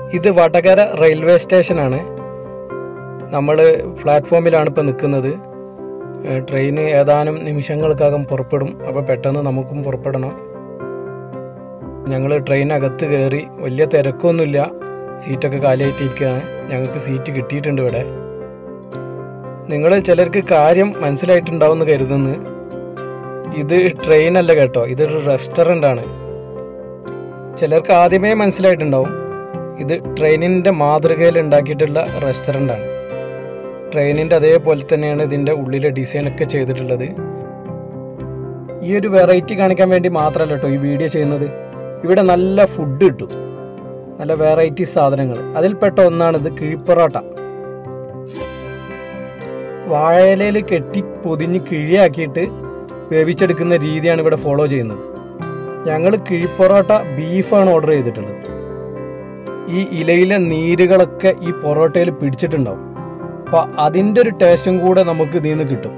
ഇത് വടകര റെയിൽവേ സ്റ്റേഷനാണ്. നമ്മൾ പ്ലാറ്റ്ഫോമിലാണ് ഇപ്പോൾ നിൽക്കുന്നത്. ട്രെയിൻ ഏതാനും നിമിഷങ്ങൾക്കകം പുറപ്പെടും. അപ്പോൾ പെട്ടെന്ന് നമുക്കും പുറപ്പെടണം. ഞങ്ങൾ ട്രെയിനകത്ത് കയറി. വലിയ തിരക്കൊന്നുമില്ല, സീറ്റൊക്കെ കാലിയായിട്ടിരിക്കുകയാണ്. ഞങ്ങൾക്ക് സീറ്റ് കിട്ടിയിട്ടുണ്ട് ഇവിടെ. നിങ്ങൾ ചിലർക്ക് കാര്യം മനസ്സിലായിട്ടുണ്ടാവുമെന്ന് കരുതുന്നു. ഇത് ട്രെയിനല്ല കേട്ടോ, ഇതൊരു റെസ്റ്റോറൻ്റ് ആണ്. ചിലർക്ക് ആദ്യമേ മനസ്സിലായിട്ടുണ്ടാവും ഇത് ട്രെയിനിൻ്റെ മാതൃകയിൽ ഉണ്ടാക്കിയിട്ടുള്ള റെസ്റ്റോറൻ്റാണ്. ട്രെയിനിൻ്റെ അതേപോലെ തന്നെയാണ് ഇതിൻ്റെ ഉള്ളിലെ ഡിസൈനൊക്കെ ചെയ്തിട്ടുള്ളത്. ഈ ഒരു വെറൈറ്റി കാണിക്കാൻ വേണ്ടി മാത്രമല്ല കേട്ടോ ഈ വീഡിയോ ചെയ്യുന്നത്. ഇവിടെ നല്ല ഫുഡ് കിട്ടും, നല്ല വെറൈറ്റി സാധനങ്ങൾ. അതിൽപ്പെട്ട ഒന്നാണിത് കിഴിപ്പൊറോട്ട. വാഴയിലയിൽ കെട്ടി പൊതിഞ്ഞ് കിഴിയാക്കിയിട്ട് വേവിച്ചെടുക്കുന്ന രീതിയാണ് ഇവിടെ ഫോളോ ചെയ്യുന്നത്. ഞങ്ങൾ കിഴിപ്പൊറോട്ട ബീഫാണ് ഓർഡർ ചെയ്തിട്ടുള്ളത്. ഈ ഇലയിലെ നീരുകളൊക്കെ ഈ പൊറോട്ടയിൽ പിടിച്ചിട്ടുണ്ടാവും. അപ്പോൾ അതിൻ്റെ ഒരു ടേസ്റ്റും കൂടെ നമുക്ക് ഇതിൽ നിന്ന് കിട്ടും.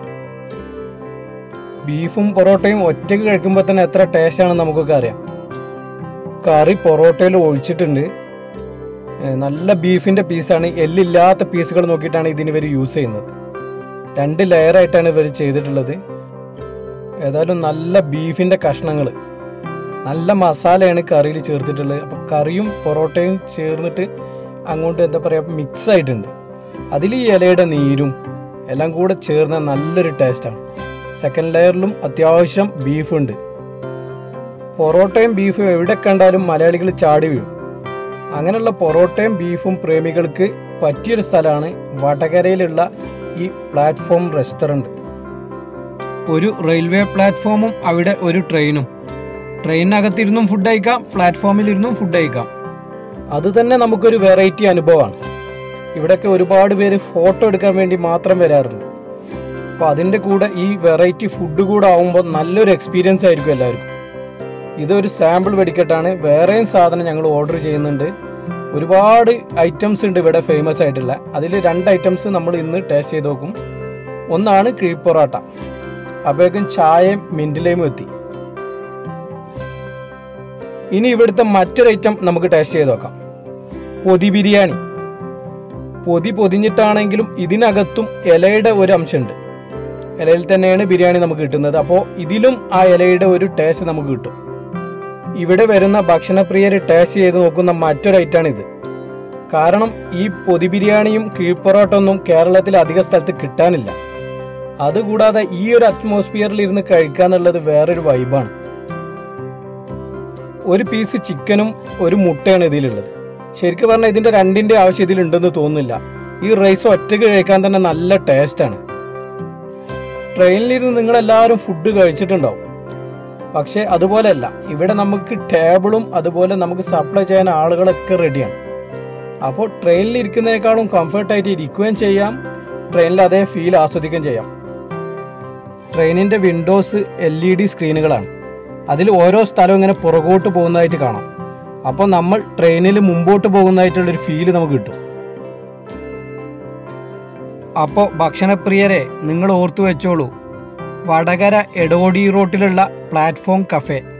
ബീഫും പൊറോട്ടയും ഒറ്റയ്ക്ക് കഴിക്കുമ്പോൾ തന്നെ എത്ര ടേസ്റ്റാണെന്ന് നമുക്കൊക്കെ അറിയാം. കറി പൊറോട്ടയിൽ ഒഴിച്ചിട്ടുണ്ട്. നല്ല ബീഫിൻ്റെ പീസാണ്. എല്ലില്ലാത്ത പീസുകൾ നോക്കിയിട്ടാണ് ഇതിന് ഇവർ യൂസ് ചെയ്യുന്നത്. 2 ലെയറായിട്ടാണ് ഇവർ ചെയ്തിട്ടുള്ളത്. ഏതായാലും നല്ല ബീഫിൻ്റെ കഷ്ണങ്ങൾ, നല്ല മസാലയാണ് കറിയിൽ ചേർത്തിട്ടുള്ളത്. അപ്പോൾ കറിയും പൊറോട്ടയും ചേർന്നിട്ട് അങ്ങോട്ട് എന്താ പറയുക മിക്സ് ആയിട്ടുണ്ട്. അതിൽ ഈ ഇലയുടെ നീരും എല്ലാം കൂടെ ചേർന്ന നല്ലൊരു ടേസ്റ്റാണ്. സെക്കൻഡ് ലെയറിലും അത്യാവശ്യം ബീഫുണ്ട്. പൊറോട്ടയും ബീഫും എവിടെ കണ്ടാലും മലയാളികൾ ചാടി വീഴും. അങ്ങനെയുള്ള പൊറോട്ടയും ബീഫും പ്രേമികൾക്ക് പറ്റിയൊരു സ്ഥലമാണ് വടകരയിലുള്ള ഈ പ്ലാറ്റ്ഫോം റെസ്റ്റോറൻറ്റ്. ഒരു റെയിൽവേ പ്ലാറ്റ്ഫോമും അവിടെ ഒരു ട്രെയിനും. ട്രെയിനകത്തിരുന്നും ഫുഡ് കഴിക്കാം, പ്ലാറ്റ്ഫോമിലിരുന്നും ഫുഡ് കഴിക്കാം. അത് തന്നെ നമുക്കൊരു വെറൈറ്റി അനുഭവമാണ്. ഇവിടെയൊക്കെ ഒരുപാട് പേര് ഫോട്ടോ എടുക്കാൻ വേണ്ടി മാത്രം വരാറുണ്ട്. അപ്പോൾ അതിൻ്റെ കൂടെ ഈ വെറൈറ്റി ഫുഡ് കൂടെ ആകുമ്പോൾ നല്ലൊരു എക്സ്പീരിയൻസ് ആയിരിക്കും എല്ലാവർക്കും. ഇതൊരു സാമ്പിൾ വെടിക്കെട്ടാണ്. വേറെയും സാധനം ഞങ്ങൾ ഓർഡർ ചെയ്യുന്നുണ്ട്. ഒരുപാട് ഐറ്റംസ് ഉണ്ട് ഇവിടെ ഫേമസ് ആയിട്ടുള്ള. അതിൽ 2 ഐറ്റംസ് നമ്മൾ ഇന്ന് ടേസ്റ്റ് ചെയ്ത് നോക്കും. ഒന്നാണ് കിഴിപ്പൊറോട്ട. അപ്പോഴേക്കും ചായയും മിൻറ്റിലേയും എത്തി. ഇനി ഇവിടുത്തെ മറ്റൊരു ഐറ്റം നമുക്ക് ടേസ്റ്റ് ചെയ്ത് നോക്കാം. പൊതി ബിരിയാണി. പൊതി പൊതിഞ്ഞിട്ടാണെങ്കിലും ഇതിനകത്തും ഇലയുടെ ഒരു അംശമുണ്ട്. ഇലയിൽ തന്നെയാണ് ബിരിയാണി നമുക്ക് കിട്ടുന്നത്. അപ്പോൾ ഇതിലും ആ ഇലയുടെ ഒരു ടേസ്റ്റ് നമുക്ക് കിട്ടും. ഇവിടെ വരുന്ന ഭക്ഷണപ്രിയർ ടേസ്റ്റ് ചെയ്ത് നോക്കുന്ന മറ്റൊരു ഐറ്റമാണിത്. കാരണം ഈ പൊതി ബിരിയാണിയും കിഴിപ്പൊറോട്ട ഒന്നും കേരളത്തിൽ അധിക സ്ഥലത്ത് കിട്ടാനില്ല. അതുകൂടാതെ ഈ ഒരു അറ്റ്മോസ്ഫിയറിൽ ഇരുന്ന് കഴിക്കുക എന്നുള്ളത് വേറൊരു വൈബാണ്. ഒരു പീസ് ചിക്കനും ഒരു മുട്ടയാണ് ഇതിലുള്ളത്. ശരിക്കും പറഞ്ഞാൽ ഇതിൻ്റെ 2ൻ്റെ ആവശ്യം ഇതിലുണ്ടെന്ന് തോന്നുന്നില്ല. ഈ റൈസ് ഒറ്റയ്ക്ക് കഴിക്കാൻ തന്നെ നല്ല ടേസ്റ്റാണ്. ട്രെയിനിലിരുന്ന് നിങ്ങളെല്ലാവരും ഫുഡ് കഴിച്ചിട്ടുണ്ടാവും. പക്ഷേ അതുപോലെയല്ല, ഇവിടെ നമുക്ക് ടേബിളും അതുപോലെ നമുക്ക് സപ്ലൈ ചെയ്യാൻ ആളുകളൊക്കെ റെഡിയാണ്. അപ്പോൾ ട്രെയിനിലിരിക്കുന്നതിനേക്കാളും കംഫർട്ടായിട്ട് ഇരിക്കുകയും ചെയ്യാം, ട്രെയിനിൽ അതേ ഫീൽ ആസ്വദിക്കുകയും ചെയ്യാം. ട്രെയിനിൻ്റെ വിൻഡോസ് LED സ്ക്രീനുകളാണ്. അതിൽ ഓരോ സ്ഥലവും ഇങ്ങനെ പുറകോട്ട് പോകുന്നതായിട്ട് കാണാം. അപ്പോൾ നമ്മൾ ട്രെയിനിൽ മുമ്പോട്ട് പോകുന്നതായിട്ടുള്ളൊരു ഫീല് നമുക്ക് കിട്ടും. അപ്പോൾ ഭക്ഷണപ്രിയരെ നിങ്ങൾ ഓർത്തു വെച്ചോളൂ, വടകര എടോടി റോട്ടിലുള്ള പ്ലാറ്റ്ഫോം കഫേ.